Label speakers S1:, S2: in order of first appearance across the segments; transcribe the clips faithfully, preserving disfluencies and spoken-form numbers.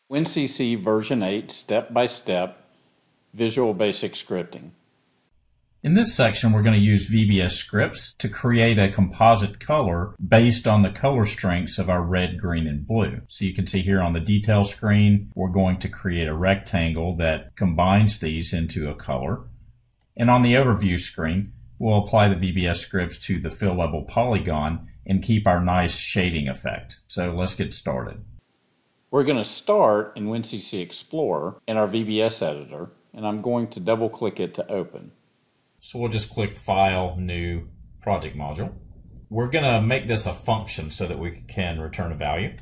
S1: WinCC version eight step-by-step Visual Basic Scripting. In this section, we're going to use V B S scripts to create a composite color based on the color strengths of our red, green, and blue. So you can see here on the detail screen, we're going to create a rectangle that combines these into a color. And on the overview screen, we'll apply the V B S scripts to the FillLevel polygon and keep our nice shading effect. So let's get started. We're going to start in WinCC Explorer in our V B S editor, and I'm going to double click it to open. So we'll just click File, New, Project Module. We're going to make this a function so that we can return a value.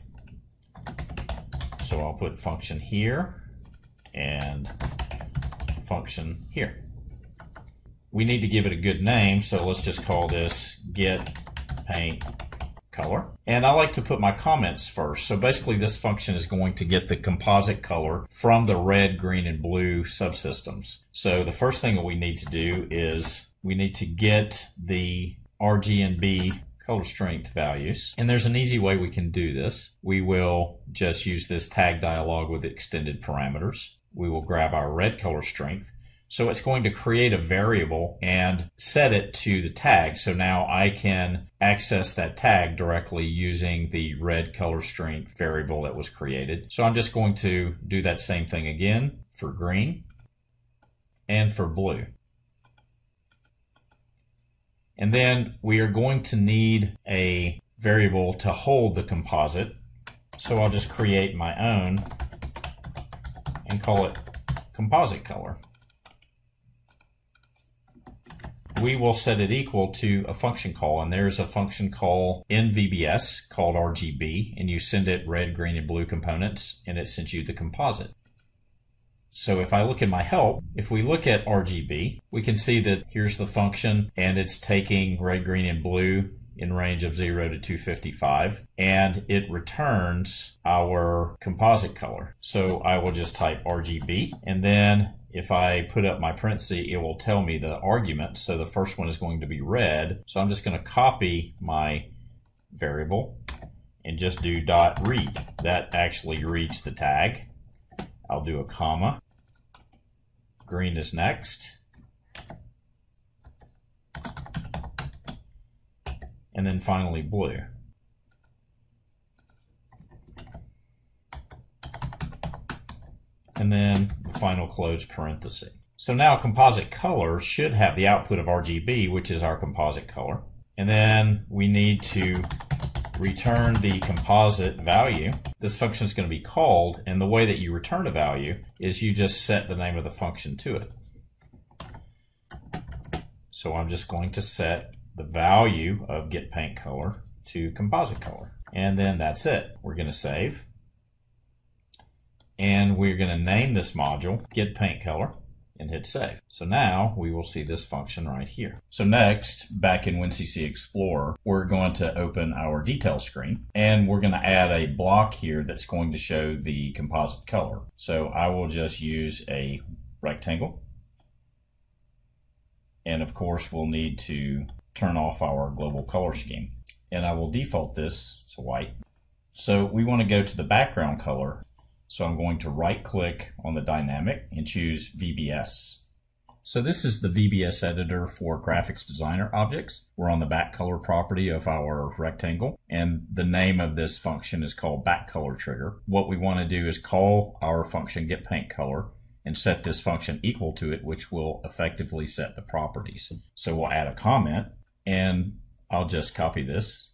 S1: So I'll put function here and function here. We need to give it a good name, so let's just call this GetPaintColor. And I like to put my comments first. So basically this function is going to get the composite color from the red, green, and blue subsystems. So the first thing that we need to do is we need to get the R G B color strength values. And there's an easy way we can do this. We will just use this tag dialog with extended parameters. We will grab our red color strength. So it's going to create a variable and set it to the tag. So now I can access that tag directly using the red color strength variable that was created. So I'm just going to do that same thing again for green and for blue. And then we are going to need a variable to hold the composite. So I'll just create my own and call it composite color. We will set it equal to a function call, and there's a function call in V B S called R G B, and you send it red, green, and blue components, and it sends you the composite. So if I look at my help, if we look at R G B, we can see that here's the function, and it's taking red, green, and blue in range of zero to two fifty-five, and it returns our composite color. So I will just type R G B, and then if I put up my parenthesis, it will tell me the arguments. So the first one is going to be red. So I'm just going to copy my variable and just do dot read. That actually reads the tag. I'll do a comma. Green is next. And then finally blue. And then the final close parenthesis. So now composite color should have the output of R G B, which is our composite color. And then we need to return the composite value. This function is going to be called, and the way that you return a value is you just set the name of the function to it. So I'm just going to set the value of GetPaintColor to composite color. And then that's it. We're going to save. And we're going to name this module GetPaintColor and hit save. So now we will see this function right here. So next, back in WinCC Explorer, we're going to open our detail screen, and we're going to add a block here that's going to show the composite color. So I will just use a rectangle. And of course, we'll need to turn off our global color scheme. And I will default this to white. So we want to go to the background color. So I'm going to right click on the dynamic and choose V B S. So this is the V B S editor for graphics designer objects. We're on the BackColor property of our rectangle, and the name of this function is called BackColor trigger. What we want to do is call our function GetPaintColor and set this function equal to it, which will effectively set the properties. So we'll add a comment, and I'll just copy this.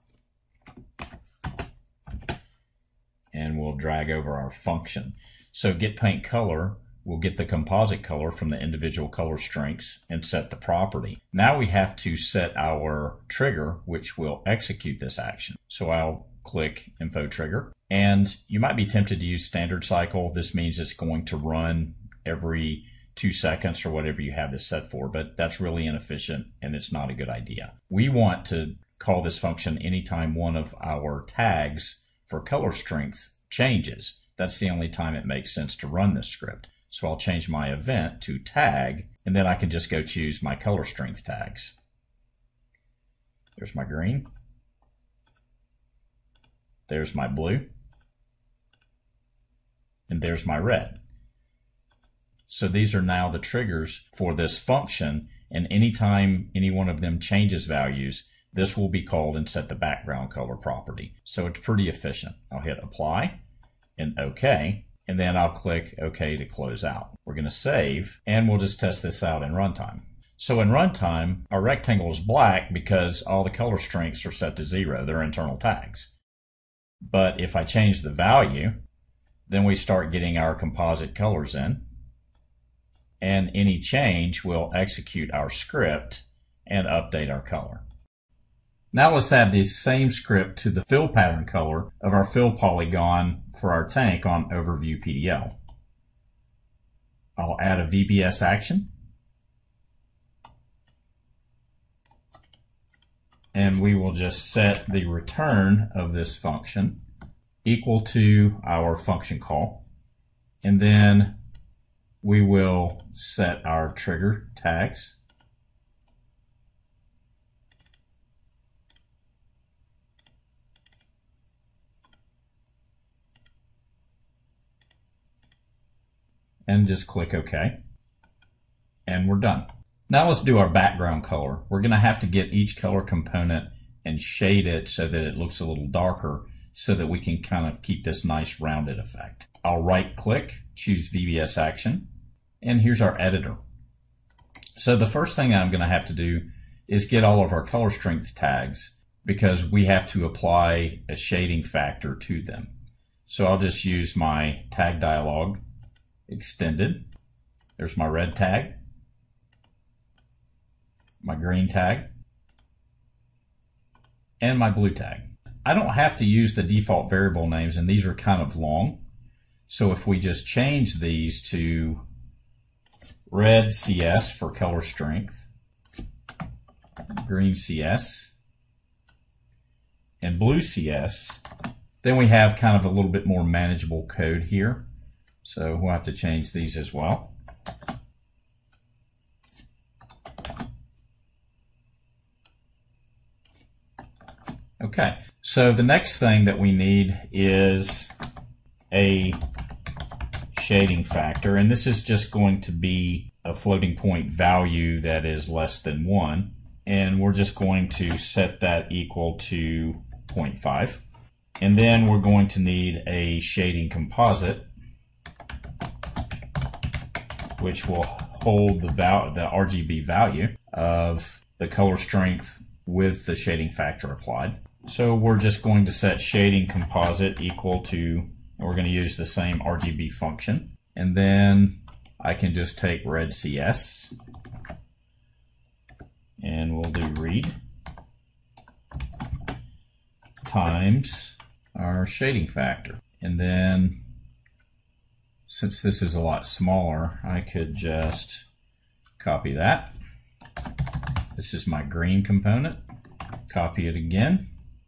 S1: And we'll drag over our function. So GetPaintColor will get the composite color from the individual color strengths and set the property. Now we have to set our trigger, which will execute this action. So I'll click Info Trigger, and you might be tempted to use standard cycle. This means it's going to run every two seconds or whatever you have this set for, but that's really inefficient and it's not a good idea. We want to call this function anytime one of our tags for color strength changes. That's the only time it makes sense to run this script. So I'll change my event to tag, and then I can just go choose my color strength tags. There's my green. There's my blue. and there's my red. So these are now the triggers for this function, and anytime any one of them changes values, this will be called and set the background color property. So it's pretty efficient. I'll hit apply and OK, and then I'll click OK to close out. We're going to save, and we'll just test this out in Runtime. So in Runtime, our rectangle is black because all the color strengths are set to zero. They're internal tags. But if I change the value, then we start getting our composite colors in, and any change will execute our script and update our color. Now let's add the same script to the fill pattern color of our fill polygon for our tank on Overview P D L. I'll add a V B S action, and we will just set the return of this function equal to our function call, and then we will set our trigger tags. And just click OK. And we're done. Now let's do our background color. We're going to have to get each color component and shade it so that it looks a little darker, so that we can kind of keep this nice rounded effect. I'll right click, choose V B S action, and here's our editor. So the first thing I'm going to have to do is get all of our color strength tags, because we have to apply a shading factor to them. So I'll just use my tag dialog, extended. There's my red tag, my green tag, and my blue tag. I don't have to use the default variable names, and these are kind of long. So if we just change these to red C S for color strength, green C S, and blue C S, then we have kind of a little bit more manageable code here. So we'll have to change these as well. Okay, so the next thing that we need is a shading factor, and this is just going to be a floating point value that is less than one, and we're just going to set that equal to zero point five. And then we're going to need a shading composite, which will hold the, val the R G B value of the color strength with the shading factor applied. So we're just going to set shading composite equal to, and we're going to use the same R G B function. And then I can just take red C S, and we'll do read times our shading factor. And then, since this is a lot smaller, I could just copy that. This is my green component. Copy it again.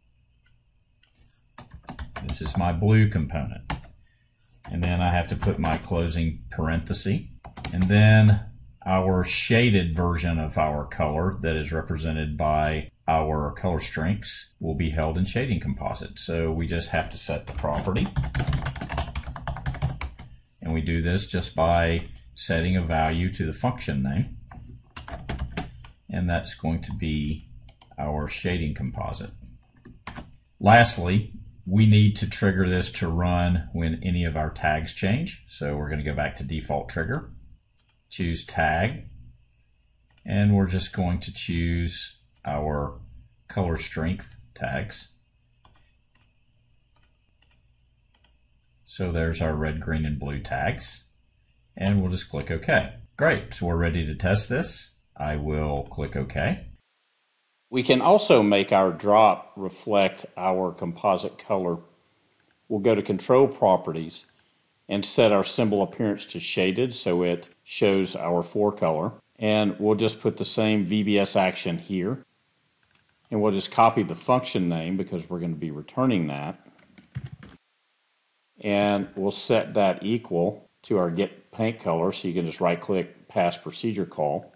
S1: This is my blue component. And then I have to put my closing parenthesis. And then our shaded version of our color that is represented by our color strengths will be held in shading composite. So we just have to set the property. And we do this just by setting a value to the function name. And that's going to be our shading composite. Lastly, we need to trigger this to run when any of our tags change. So we're going to go back to default trigger, choose tag, and we're just going to choose our color strength tags. So there's our red, green, and blue tags, and we'll just click OK. Great, so we're ready to test this. I will click OK.
S2: We can also make our drop reflect our composite color. We'll go to Control Properties and set our symbol appearance to shaded so it shows our forecolor. And we'll just put the same V B S action here. And we'll just copy the function name because we're going to be returning that. And we'll set that equal to our GetPaintColor, so you can just right click Pass Procedure Call.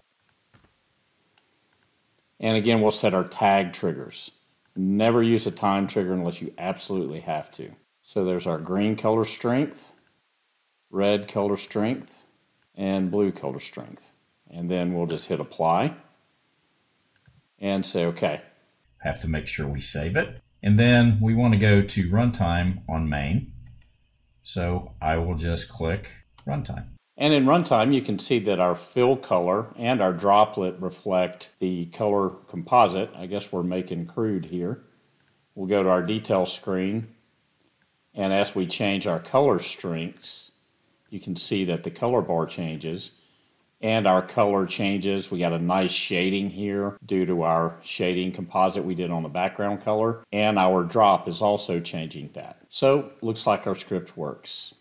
S2: And again, we'll set our tag triggers. Never use a time trigger unless you absolutely have to. So there's our green color strength. red color strength, and blue color strength. And then we'll just hit apply and say OK.
S1: Have to make sure we save it. And then we want to go to Runtime on main. So I will just click Runtime.
S2: And in Runtime, you can see that our fill color and our droplet reflect the color composite. I guess we're making crude here. We'll go to our details screen. And as we change our color strengths, you can see that the color bar changes. And our color changes. We got a nice shading here due to our shading composite we did on the background color. And our drop is also changing that. So looks like our script works.